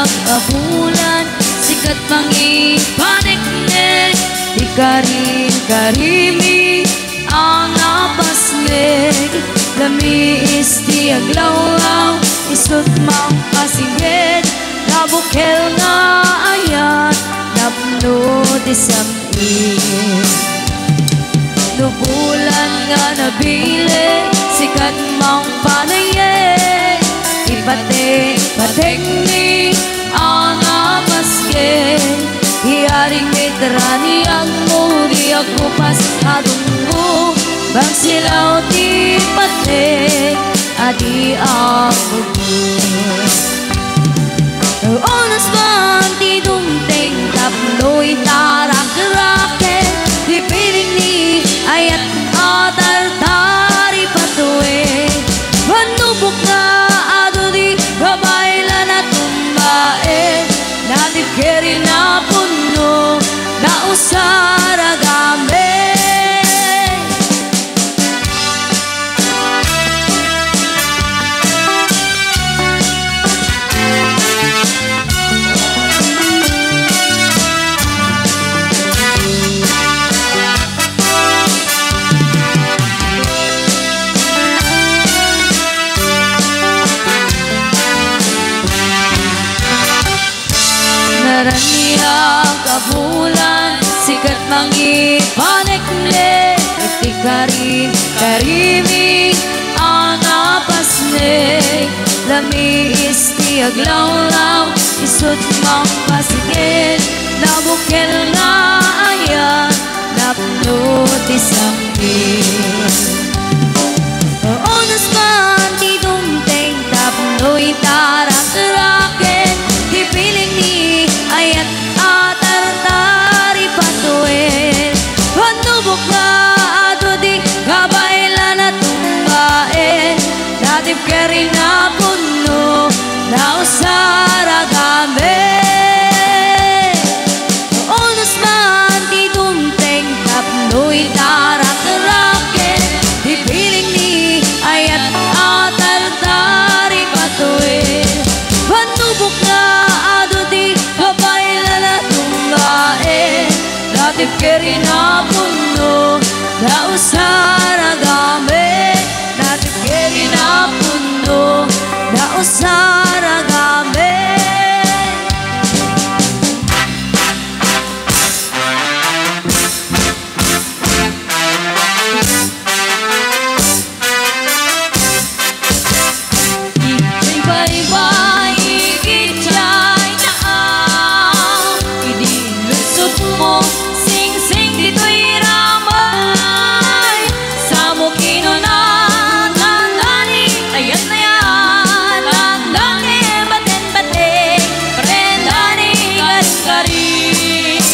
kabulan, sikat mangipanik-nik, di karin-karimi ang napasnig. Lami isti aglaw-law, isut mang pasigid, nabukel nga ayat, napno di samid. Nubulan nga nabili, sikat mang panayay, ipating-pating ni ang amaske. Hiyaring mitrani ang muri ako pasadong mo, bang silaw di pating, adi ang bugos. Onas man di dumting, taploy tarak-raket, di piling ni ayat atar-tari patuwe. Manubok na ado di kabayla na tumbae, natip keri na puno na usara gambe. Naraniya kabulan, sikat mangipanik-nik, iti karim-karimi ang napasnig. Lami isti aglaw-law, isut mang pasigid, nabukel nga ayan, napno di samid. Onas man di dumting, tapno'y tarak-raket, di piling ni ayat atar-tari patuin. Panubok nga ado di kabayla na tumbain, natip keri na puno na usara gambe. Onas man di dumting, tapno'y tarak-raket, di piling ni ayat atar-tari patuin. Panubok nga ado di kabayla na tumbain, natip keri na puno na usara gambe, natip keri na puno na usara gambe. Ibay-bay ikitjay na ang idilusot mo, sing-sing dito'y ramay. Sa mukino na tandani, ayan na yan ang dami batin-batin, prendani karin-karin.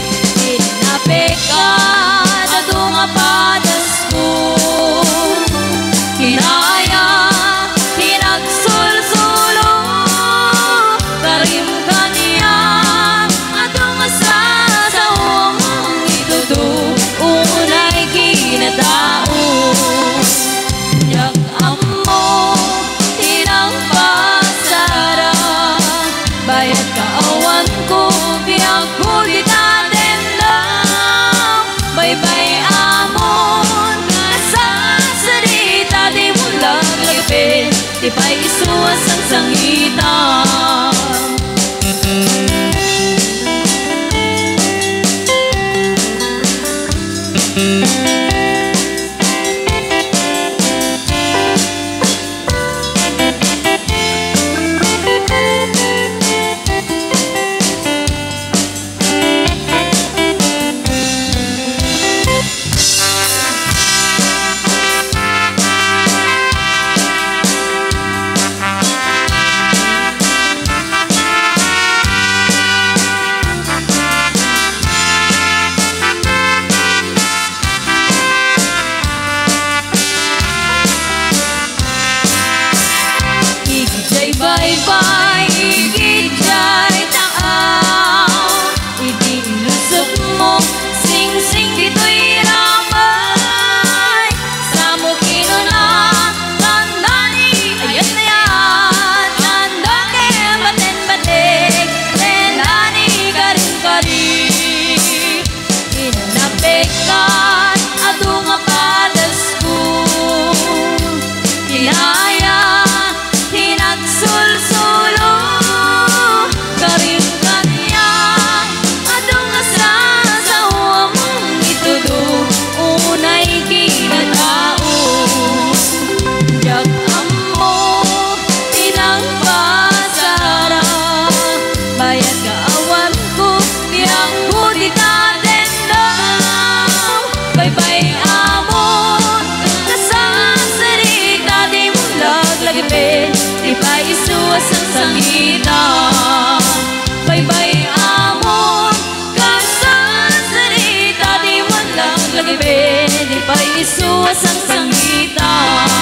Inapekat na dumapadas ko, kinaya hinagsulsulo, karim kaniya atong masasawang ituto, unay kinatao. Yak amo tinang pasara, bayad kaawan ko, biyag ko di tatendang. Bye-bye amon, nasasarita di mo laglagpin, di pa isuwas ang sangitan. gabi di pa isuwas ang sangita.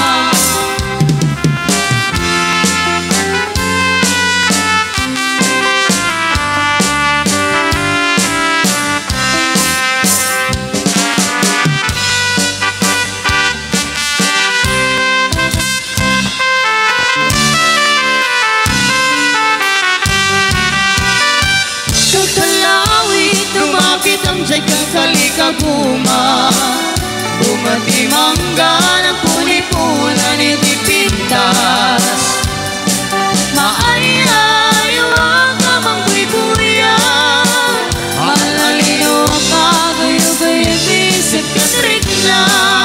Jay kalikaguma Bumati mangga ng puli-pulan Hindi pintas Maayayo ang kamang buy-buya Malalino ang kagayo-gayo Bisip katrik na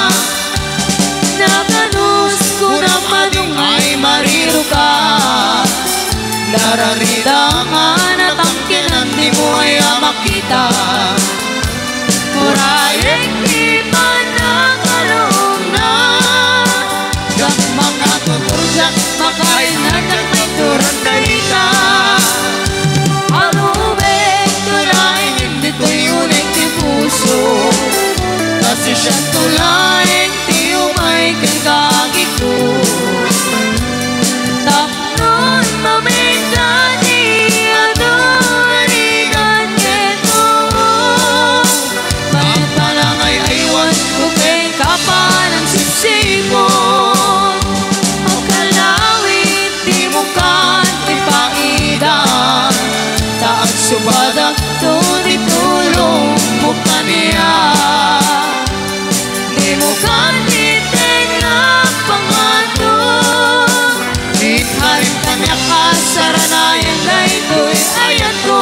Nakanus ko na madung ay mariro ka Nararidangan at ang kinandi mo ay makita Murayeng iba na kalong na Gak mga tutursak Makainan at may turang dalita Alubeg tulaing Hindi tuyunin ti puso Kasi siya tulaing Ti umay kang kagiko Tapnon mamigani Kapanang sipsipon Ang kalawit di mo kan ipaidan Taag subadak tunay tulong mo kaniya Di mo kan iteng na pangato Di harim kanya kasaranayan na ito'y ayat ko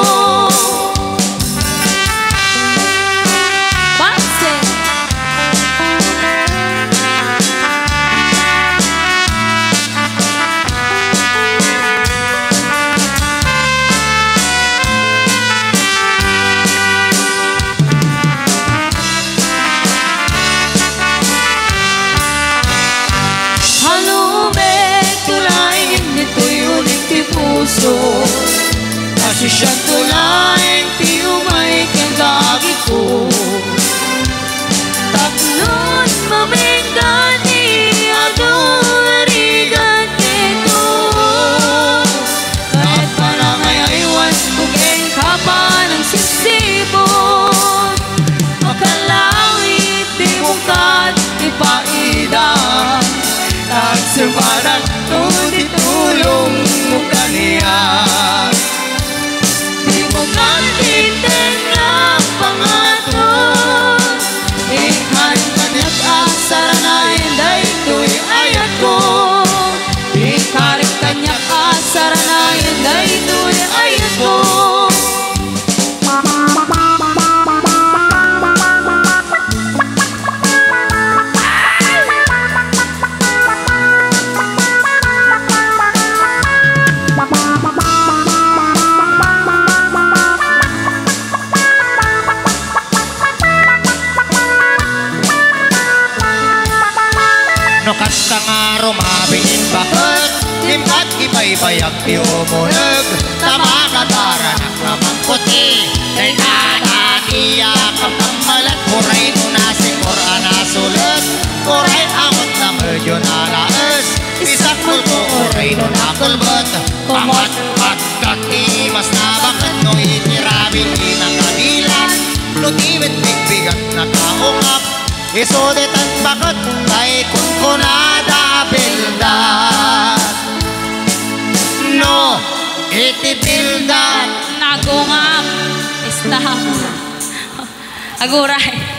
Kasi siya tulaing ti umay kang gagiko Tapnon mamingani adurigan kito Kahit panangay aywan kugeng kapanang sipsipon Makalawit di mungkat ipaidan Nagsumarang tutitulong mo kaniya Nanditeng na pangaton Ikharing kanya't asaranayin Dahito'y ayat ko Ikharing kanya't asaranayin Dahito'y ayat ko Kasta nga rumabingin bakit Timkat ipay-bayag di umunag Tama kataranak namang puti Kay tatatiyak ang tamalat Kuray nunasin kura nasulat Kuray akot na medyo nalaas Isak mo ko kuray nunakulbat Pamat-pat katimas na bakit No itirabing inakabilan No tiwit bigbigat na kaungap Isuditan bakit kay kunkunada bildat No, iti bildat Nagungap Stop Aguray